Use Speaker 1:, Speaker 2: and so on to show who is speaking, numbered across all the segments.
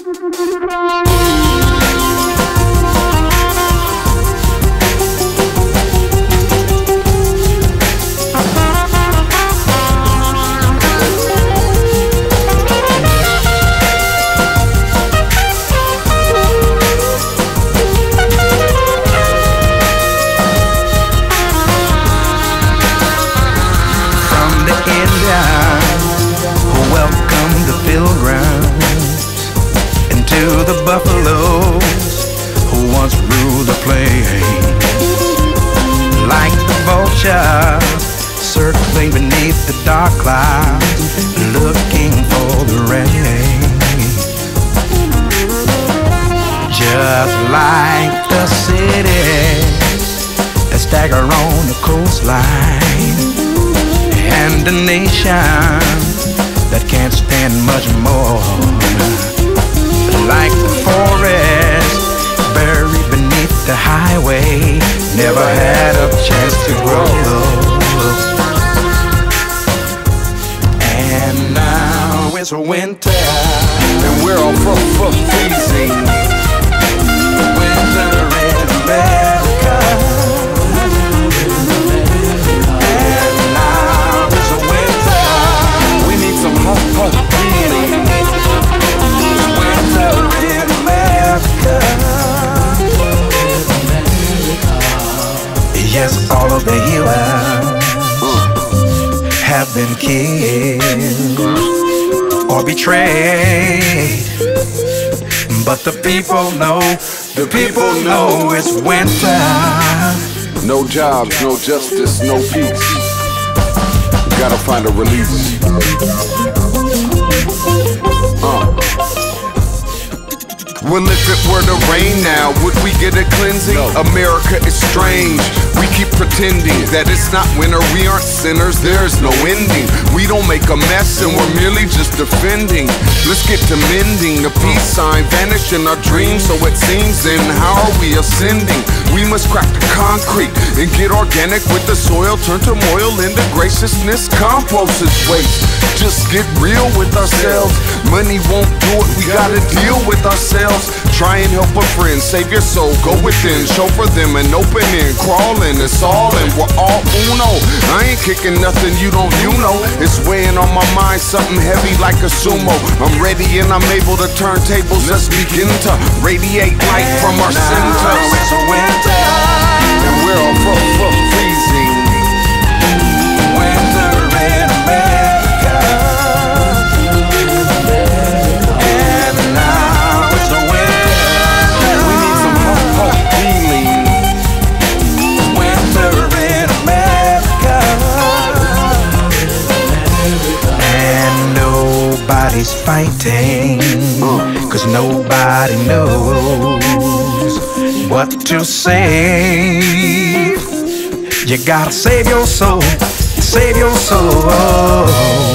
Speaker 1: Circling beneath the dark clouds, looking for the rain. Just like the cities that stagger on the coastline, and a nation that can't stand much more. Like the forest buried beneath the highway, never had a chance to grow. And now it's winter,
Speaker 2: and we're all freezing.
Speaker 1: Winter in America. And now it's winter.
Speaker 2: We need some hot feeling.
Speaker 1: Winter in America. Yes, all of the heroes have been killed or betrayed, but the people know it's winter.
Speaker 2: No jobs, no justice, no peace. We gotta find a release. Well, if it were to rain now, would we get a cleansing? No. America is strange. We keep pretending that it's not winter. We aren't sinners, there's no ending. We don't make a mess and we're merely just defending. Let's get to mending. The peace sign vanished in our dreams, so it seems. And how are we ascending? We must crack the concrete and get organic with the soil. Turn turmoil into graciousness. Compost is waste. Just get real with ourselves. Money won't do it, we gotta deal with ourselves. Try and help a friend, save your soul, go within. Show for them an opening, crawling, it's all and we're all uno. I ain't kicking nothing you don't, it's weighing on my mind, something heavy like a sumo. I'm ready and I'm able to turn tables. Let's begin to radiate light from our centers.
Speaker 1: It's winter,
Speaker 2: and we're all freezing.
Speaker 1: Winter in America. Nobody's fighting, 'cause nobody knows what to save. You gotta save your soul, save your soul.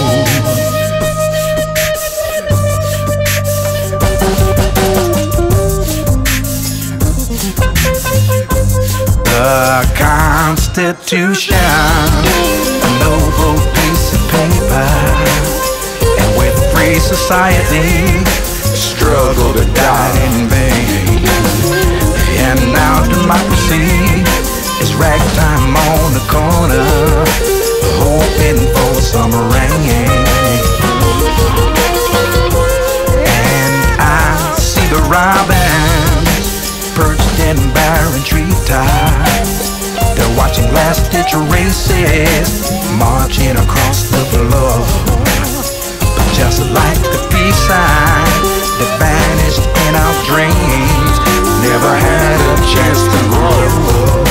Speaker 1: The Constitution, a noble piece of paper, and with free society, struggle to die in vain. And now democracy is ragtime on the corner, hoping for some rain. And I see the robins perched in barren treetops. They're watching last-ditch races marching across the floor. But just like the peace sign that vanished in our dreams, never had a chance to grow.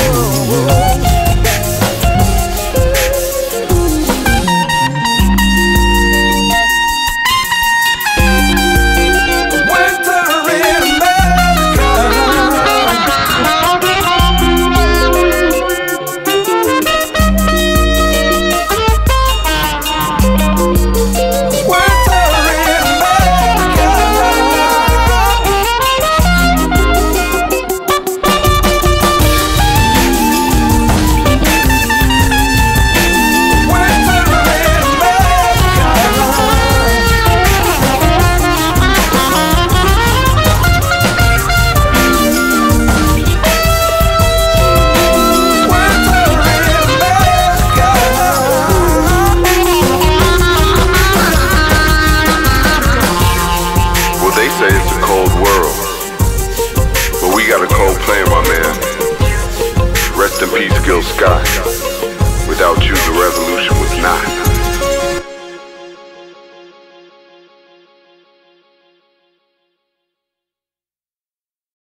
Speaker 2: say it's a cold world, but we got a cold player, my man. Rest in peace, Gil Scott. Without you, the revolution was not.